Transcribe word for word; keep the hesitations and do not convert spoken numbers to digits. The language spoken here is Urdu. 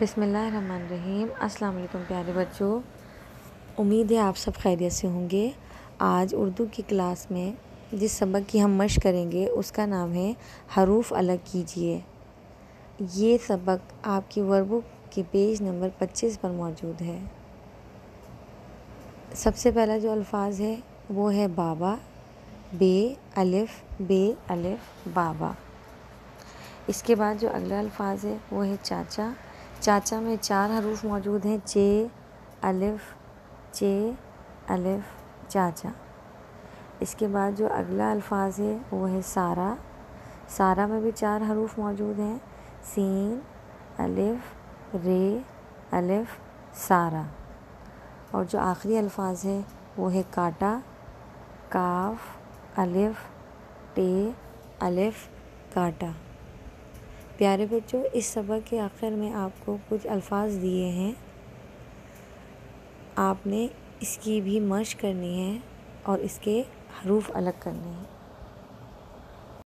بسم اللہ الرحمن الرحیم۔ السلام علیکم پیارے بچوں، امید ہے آپ سب خیریت سے ہوں گے۔ آج اردو کی کلاس میں جس سبق کی ہم مشق کریں گے اس کا نام ہے حروف الگ کیجیے۔ یہ سبق آپ کی ورک بک کے پیج نمبر پچیس پر موجود ہے۔ سب سے پہلا جو الفاظ ہے وہ ہے بابا، بے الف بے الف بابا۔ اس کے بعد جو اگلا الفاظ ہے وہ ہے چاچا۔ چاچا میں چار حروف موجود ہیں، چے الف چے الف چاچا۔ اس کے بعد جو اگلا الفاظ ہے وہ ہے سارا۔ سارا میں بھی چار حروف موجود ہیں، سین الف رے الف سارا۔ اور جو آخری الفاظ ہے وہ ہے کاٹا، کاف الف ٹے الف کاٹا۔ پیارے بچوں، اس سبق کے آخر میں آپ کو کچھ الفاظ دیے ہیں، آپ نے اس کی بھی مشق کرنی ہے اور اس کے حروف الگ کرنے ہیں۔